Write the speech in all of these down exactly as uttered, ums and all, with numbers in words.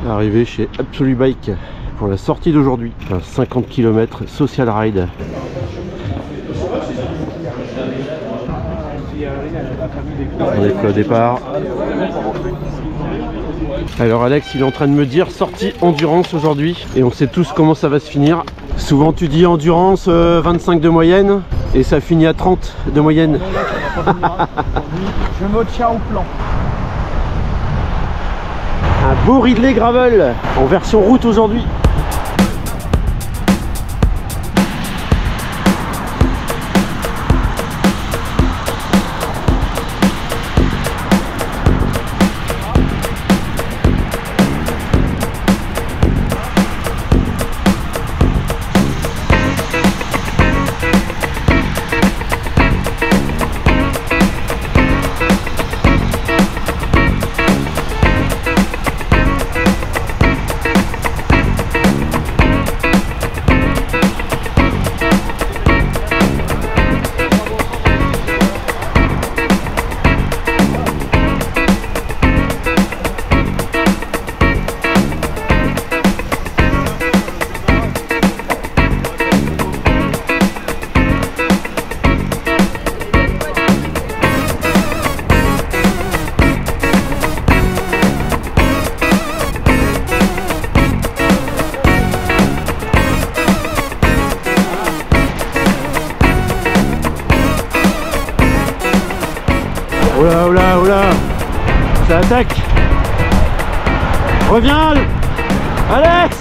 Arrivé chez Absolu Bike pour la sortie d'aujourd'hui. Enfin, cinquante kilomètres social ride. On est au départ. Alors Alex, il est en train de me dire sortie endurance aujourd'hui. Et on sait tous comment ça va se finir. Souvent tu dis endurance euh, vingt-cinq de moyenne et ça finit à trente de moyenne. Je me tiens au plan. Un beau Ridley Gravel en version route aujourd'hui. Oh là, oh là, oh là, ça attaque. Reviens Alex.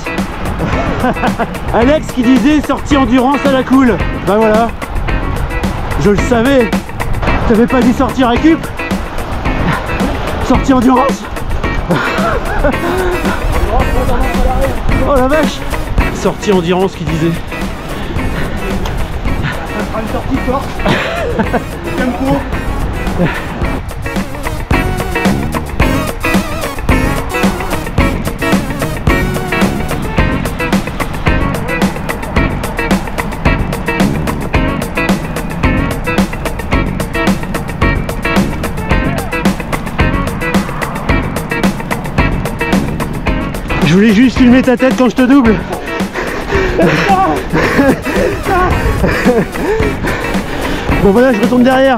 Alex qui disait sortie endurance à la cool. Ben voilà, je le savais. T'avais pas dit sortie récup. Sortie endurance. Oh la vache. Sortie endurance qui disait. Ça sera une sortie forte. Tempo. Je voulais juste filmer ta tête quand je te double. Bon voilà, je retourne derrière.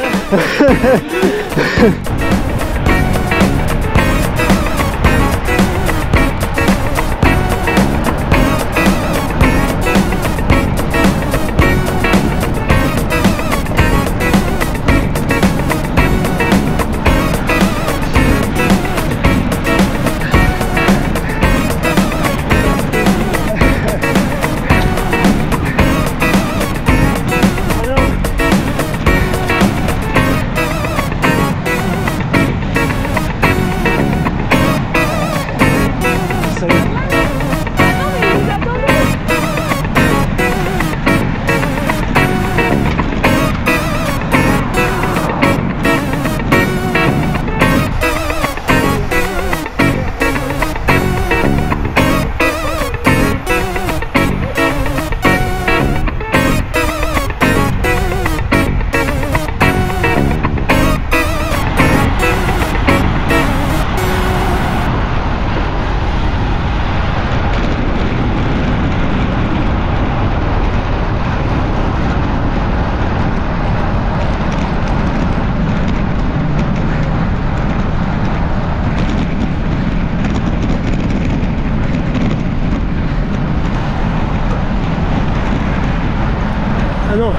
Ah non.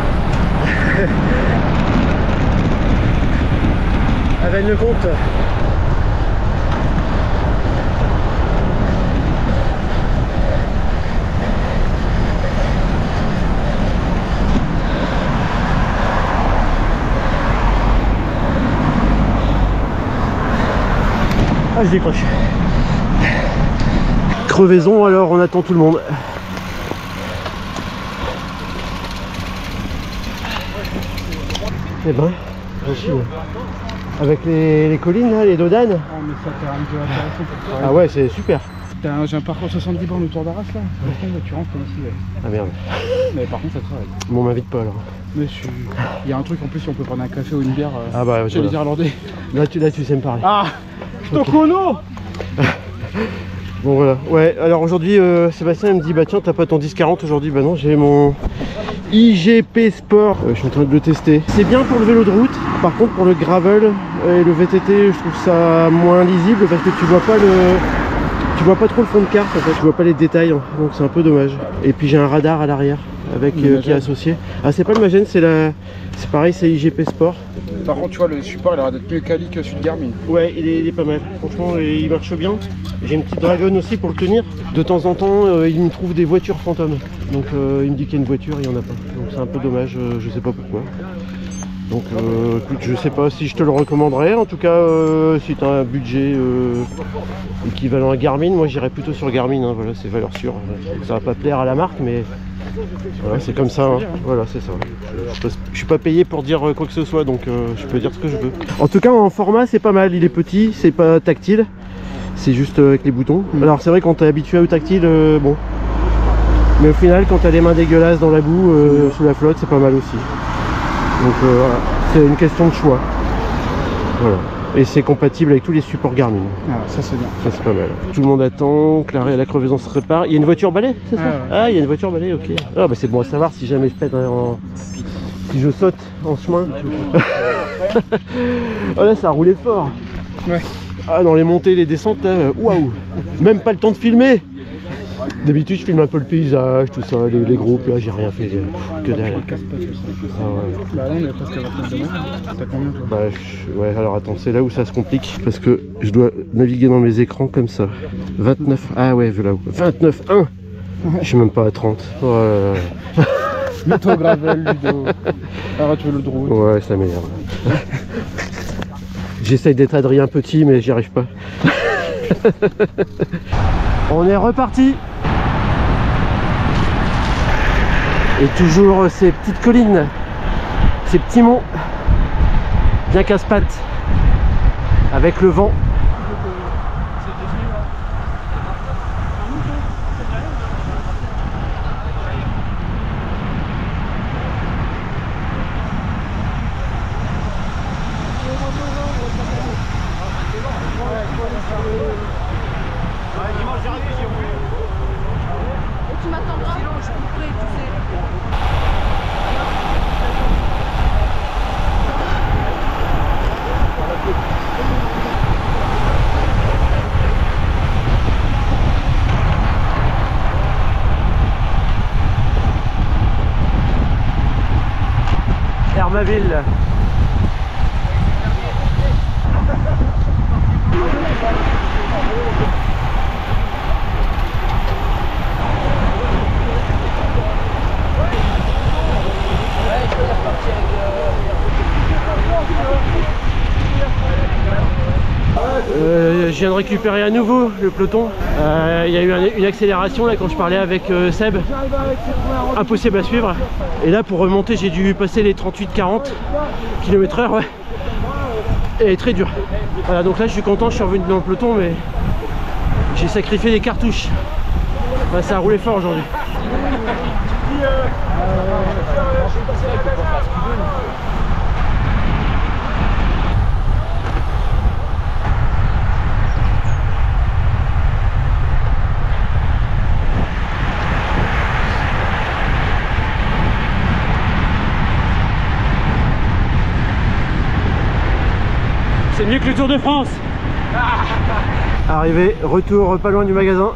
Avec le compte. Ah, je décroche. Crevaison, alors on attend tout le monde. Eh ben, aussi, avec les, les collines, là, les dodanes. Oh, mais ça fait un peu intéressant. Ah ouais, c'est super. J'ai un parcours soixante-dix bornes autour d'Arras là. Ouais. Tu rentres ici. Ouais. Ah merde. Mais par contre, ça travaille. Bon, on m'invite pas alors. Mais je... il y a un truc en plus, si on peut prendre un café ou une bière. Euh, ah bah, chez voilà. Les Irlandais. Là, tu, là, tu sais me parler. Ah, Stokono. Bon voilà, ouais, alors aujourd'hui euh, Sébastien il me dit bah tiens t'as pas ton dix quarante aujourd'hui, bah non j'ai mon I G P Sport, euh, je suis en train de le tester. C'est bien pour le vélo de route, par contre pour le gravel et le V T T je trouve ça moins lisible parce que tu vois pas le... Tu vois pas trop le fond de carte en fait, tu vois pas les détails, hein. Donc c'est un peu dommage. Et puis j'ai un radar à l'arrière avec euh, qui est associé. Ah c'est pas le Magène, c'est la... c'est pareil, c'est I G P Sport. Par contre tu vois le support il a l'air d'être mieux quali que celui de Garmin. Ouais il est, il est pas mal, franchement il marche bien. J'ai une petite Dragon aussi pour le tenir. De temps en temps euh, il me trouve des voitures fantômes. Donc euh, il me dit qu'il y a une voiture, il y en a pas. Donc c'est un peu dommage, euh, je sais pas pourquoi. Donc euh, écoute, je sais pas si je te le recommanderais, en tout cas euh, si tu as un budget euh, équivalent à Garmin, moi j'irais plutôt sur Garmin, hein, voilà, c'est valeur sûre. Ça va pas plaire à la marque mais voilà, c'est comme ça, hein. Voilà c'est ça. Je, je, je suis pas payé pour dire quoi que ce soit donc euh, je peux dire ce que je veux. En tout cas en format c'est pas mal, il est petit, c'est pas tactile, c'est juste avec les boutons. Alors c'est vrai quand t'es habitué au tactile, euh, bon. Mais au final quand t'as les mains dégueulasses dans la boue, euh, sous la flotte, c'est pas mal aussi. Donc euh, voilà, c'est une question de choix. Voilà. Et c'est compatible avec tous les supports Garmin. Ah, ça c'est bien. Ça c'est pas mal. Tout le monde attend que la, la crevaison se répare. Il y a une voiture balai, c'est ça? Ah, ouais. Ah, il y a une voiture balai, ok. Ah bah c'est bon à savoir si jamais je pète en... si je saute en chemin. Oh là ça a roulé fort. Ouais. Ah dans les montées, les descentes, waouh. Même pas le temps de filmer. D'habitude je filme un peu le paysage, tout ça, les, les groupes, là j'ai rien fait, que dalle. Ah ouais. Bah là on est presque à vingt-neuf degrés. T'as combien toi? Bah je... ouais alors attends, c'est là où ça se complique, parce que je dois naviguer dans mes écrans comme ça. vingt-neuf, ah ouais voilà, vingt-neuf un. Je suis même pas à trente. Oh là là. Mets-toi au gravel, Ludo. Arrête le de route. Ouais ça m'énerve. J'essaye d'être Adrien Petit mais j'y arrive pas. On est reparti. Et toujours ces petites collines, ces petits monts, bien casse-pattes, avec le vent. Tu m'attendras, je couperai, tu sais. Hermaville. Euh, je viens de récupérer à nouveau le peloton. Euh, il y a eu un, une accélération là quand je parlais avec euh, Seb. Impossible à suivre. Et là pour remonter j'ai dû passer les trente-huit quarante kilomètres heure, ouais. Et très dur. Voilà donc là je suis content, je suis revenu dans le peloton mais j'ai sacrifié les cartouches. Bah, ça a roulé fort aujourd'hui. C'est mieux que le Tour de France. Arrivé, retour pas loin du magasin.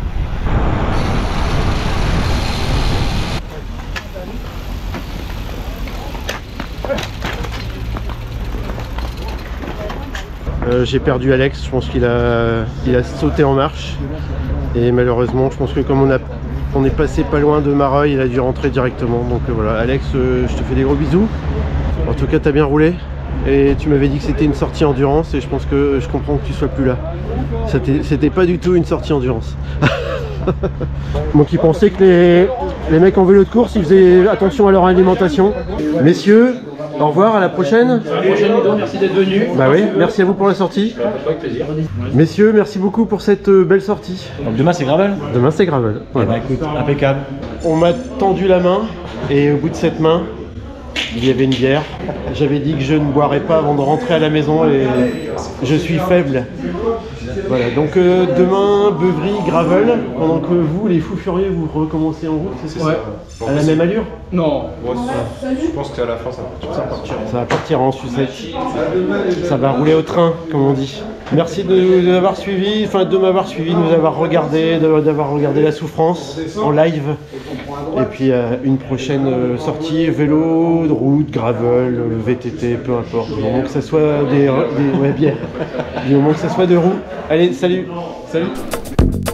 Euh, j'ai perdu Alex, je pense qu'il a, il a sauté en marche. Et malheureusement, je pense que comme on, a, on est passé pas loin de Mareuil, il a dû rentrer directement. Donc euh, voilà, Alex, euh, je te fais des gros bisous. En tout cas, t'as bien roulé. Et tu m'avais dit que c'était une sortie endurance et je pense que je comprends que tu sois plus là. C'était pas du tout une sortie endurance. Moi qui pensais que les, les mecs en vélo de course ils faisaient attention à leur alimentation. Messieurs, au revoir, à la prochaine. À la prochaine Ludo, merci d'être venu. Bah oui, merci à vous pour la sortie. Avec plaisir. Messieurs, merci beaucoup pour cette belle sortie. Donc demain c'est gravel. Demain c'est gravel. Voilà. Eh ben, écoute, impeccable. On m'a tendu la main et au bout de cette main, il y avait une bière. J'avais dit que je ne boirais pas avant de rentrer à la maison et je suis faible. Voilà, donc euh, demain, Beuvry, Gravel, pendant que vous, les fous furieux, vous recommencez en route, c'est ça? Ouais. À la même allure? Non. Moi, je pense qu'à la fin, ça va partir. Ça va partir en sucette. Ça va rouler au train, comme on dit. Merci de nous avoir suivis, enfin de m'avoir suivi, de nous avoir regardé, de- d'avoir regardé La Souffrance en live. Et puis euh, une prochaine euh, sortie, vélo, de route, gravel, euh, V T T, peu importe. Du moment que ça soit des, des ouais, bières. Du moment que ça soit de roues. Allez, salut. Salut.